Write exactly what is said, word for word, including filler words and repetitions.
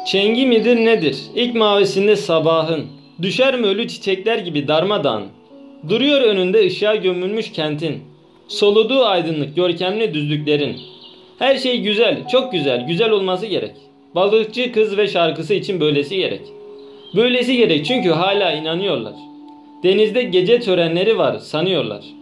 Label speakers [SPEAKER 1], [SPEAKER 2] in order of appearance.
[SPEAKER 1] Çengi midir nedir? İlk mavisinde sabahın. Düşer mi ölü çiçekler gibi darmadağın? Duruyor önünde ışığa gömülmüş kentin. Soluduğu aydınlık görkemli düzlüklerin. Her şey güzel, çok güzel, güzel olması gerek. Balıkçı kız ve şarkısı için böylesi gerek. Böylesi gerek çünkü hala inanıyorlar. Denizde gece törenleri var sanıyorlar.